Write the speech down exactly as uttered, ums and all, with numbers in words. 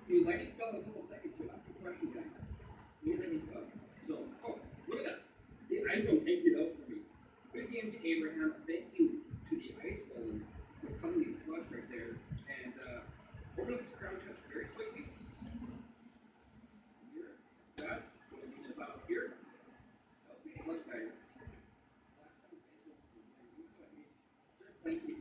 Can you let me spell in a couple seconds to ask a question, guys? Can you let me spell? So, oh, look at that. The iPhone taking it out for me. Good game to Abraham. Thank you to the iPhone for coming in clutch right there. And uh, open up this crown chest very slightly. Here, that. Going to be about here. That'll be much better. Last time, thank you.